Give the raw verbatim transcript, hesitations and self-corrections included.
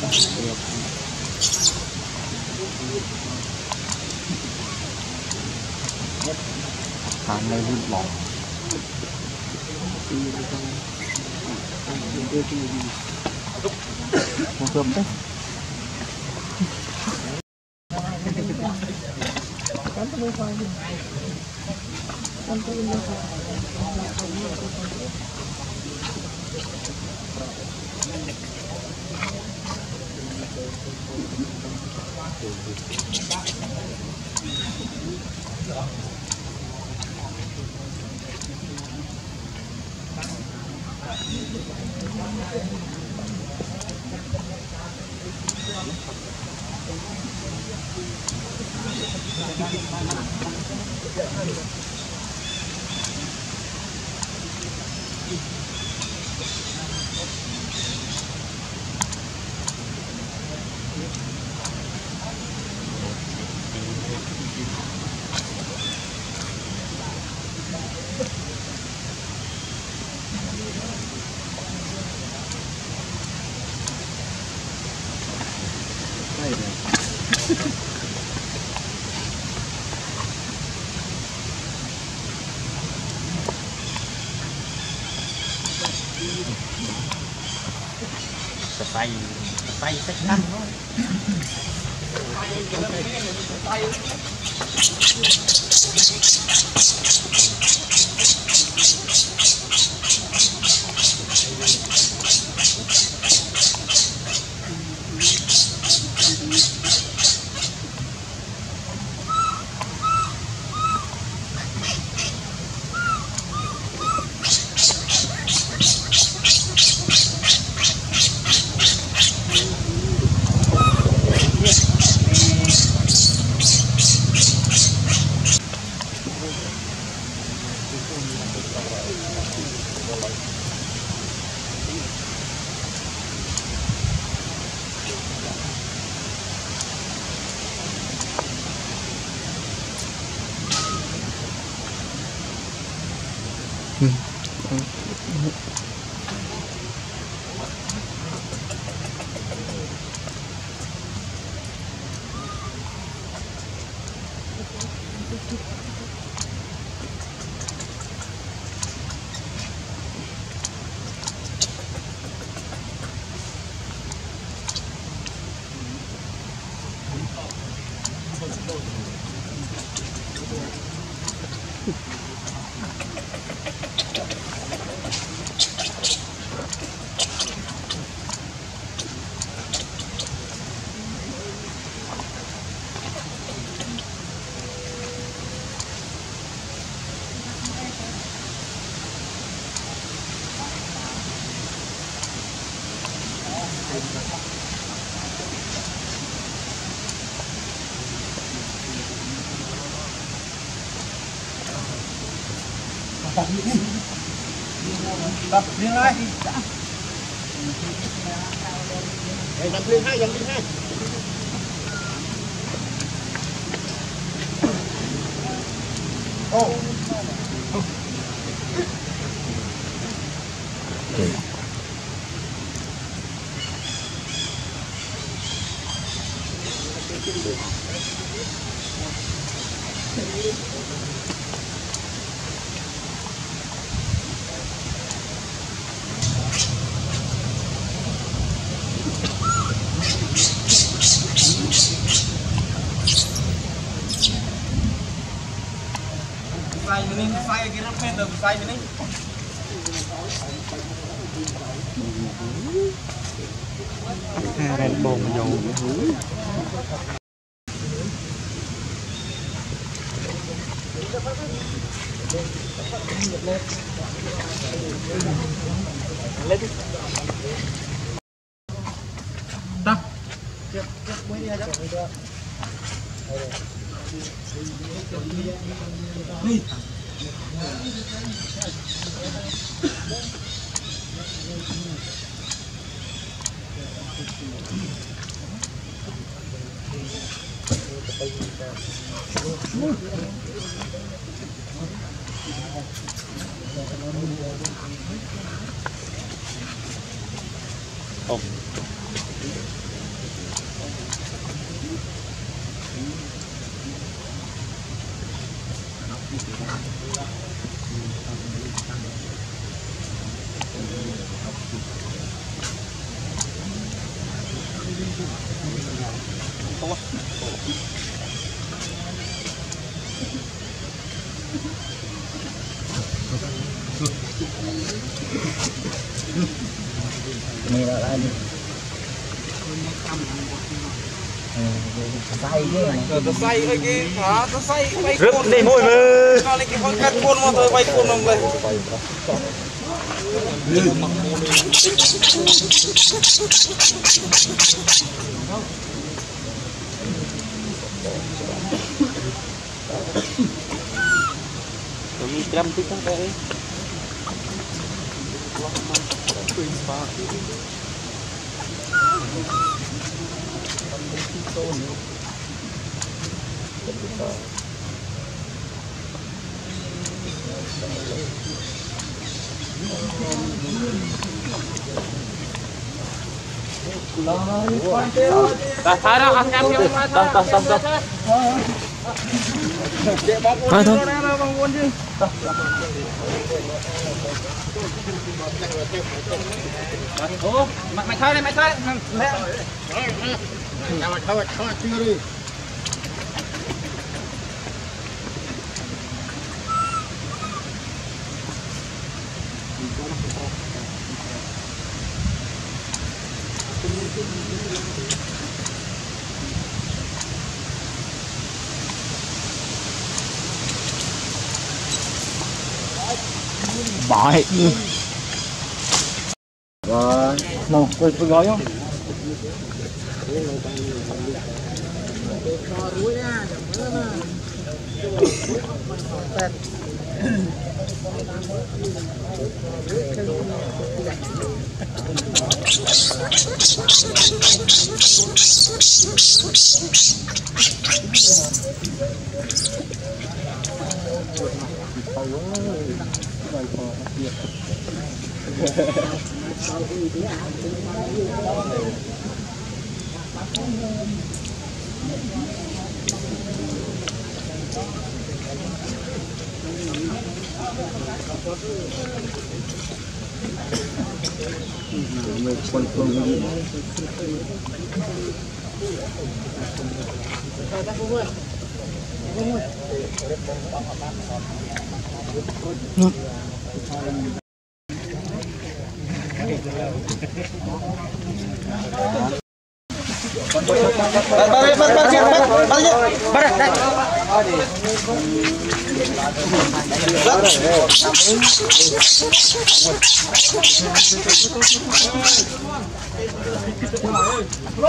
hàng này hút bóng một cơm đấy tay tay sách ăn thôi. Ừ. Tập lên đây. Đây dần lên hai, dần lên hai. Ô. Sai ini, sai kira pendek, sai ini. Hai bồn dầu Dah. Siap, siap, boleh aja. Nih. Không. Ini lah lagi. Tay chứ. Tao say ơi kia, hả? Tao say bay Rứt côn. đi môi mơ. Tao lấy cái con cắt côn mà tôi bay côn không đây. Kami kram tu kan kayak. Dah sarang angkat yang mana? Dah dah dah dah. Dek bang pun Mana? bang pun je. Oh, mày thôi đây, mày thôi. Nào mà thôi, thôi chưa đi. Bại. Rồi, nào, quay quay gói không? Balik, balik, balik, balik, balik.